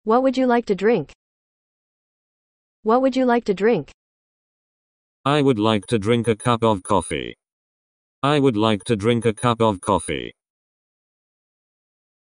What would you like to drink? What would you like to drink? I would like to drink a cup of coffee. I would like to drink a cup of coffee.